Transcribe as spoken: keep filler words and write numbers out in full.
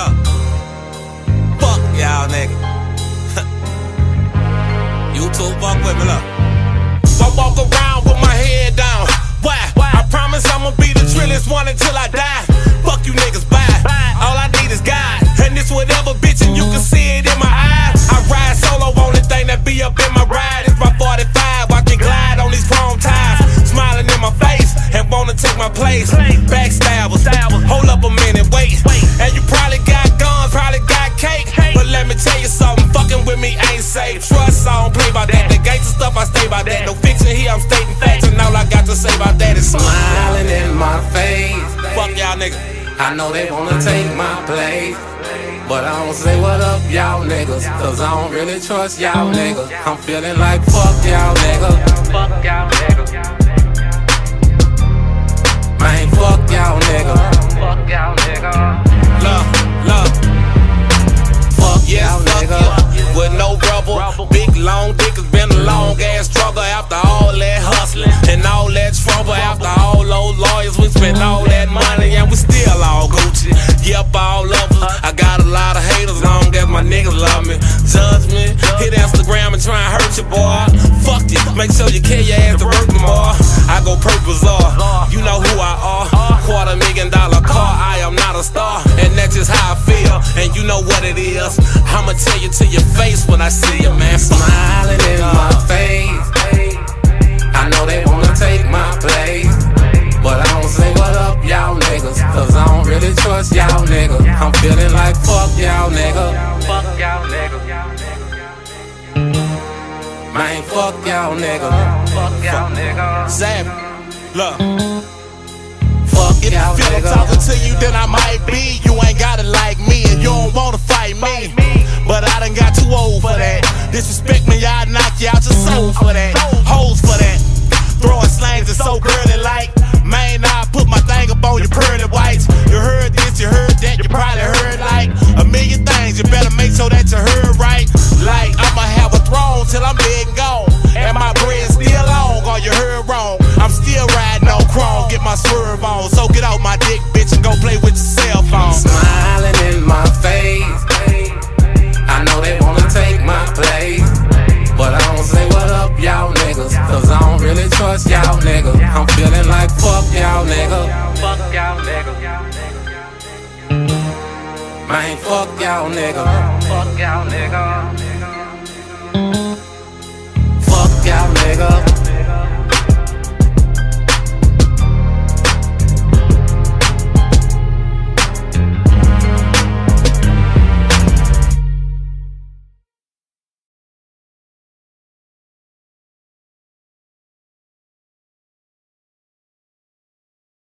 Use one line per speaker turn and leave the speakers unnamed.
Yeah. Fuck y'all nigga. You too fuck with me, look. I walk around with my head down. Why? I promise I'ma be the trillest one until I die. Fuck you niggas, bye. All I need is God. And this whatever bitch, and you can see it in my eyes. I ride solo, only thing that be up in my ride is my forty-five. Watch me glide on these chrome tires, smiling in my face and wanna take my place. Backstabbers, hold up a minute, wait. And you probably got guns, probably got cake. But let me tell you something, fucking with me ain't safe. Trust, I don't play by that. The gangsta stuff, I stay by that. No fiction here, I'm stating facts, and all I got to say about that is
smiling in my face.
Fuck y'all niggas.
I know they wanna take my place, but I don't say what up y'all niggas, cause I don't really trust y'all niggas. I'm feeling like fuck y'all niggas. Fuck y'all niggas. Man, fuck y'all niggas. Fuck y'all niggas.
Love, love.
Fuck
yes,
y'all niggas.
Yeah. With no rubber, big long dick has been a long ass struggle. After all that hustling and all that trouble, after all those lawyers, we spent all that money and we still all Gucci. Yep, all of us. I got a lot of haters, long as my niggas love me. Judge me, hit Instagram and try and hurt you, boy. Fuck you, make sure you carry your ass to work tomorrow. I go purple bizarre, you know who I are. Quarter million dollar car, I am not a star, and that's just how I feel. And you know what it is, I'ma tell you to your face when I see you, man.
Smiling in my face. I know they wanna take my place, but I don't say what up y'all niggas, cause I don't really trust y'all niggas. I'm feeling like fuck y'all niggas. Fuck y'all niggas. Man, fuck y'all niggas. Fuck y'all niggas.
Sam, look.
Fuck
if
y'all
you feel I'm talking to you, then I might be. You ain't gotta like me, and you don't wanna fight me. But I done got too old for that. Disrespect me, I'll knock you out your soul for that. Hoes for that. Throwing slangs is so girly like. Man, I put my thing up on your pretty whites. You heard this, you heard that, you probably heard like a million things. You better make sure that you heard right. Like, I'ma have a throne till I'm dead and gone, and my bread's still long, or you heard wrong. I'm still riding on chrome, get my swerve on. So get out my dick, bitch, and go play with your cell phone.
Smiling in my face. I know they wanna take my place, but I don't say what up y'all niggas, cause I don't really trust y'all niggas. I'm feeling like fuck y'all niggas. Fuck y'all niggas. Man, fuck y'all niggas. Fuck y'all niggas. Fuck y'all niggas.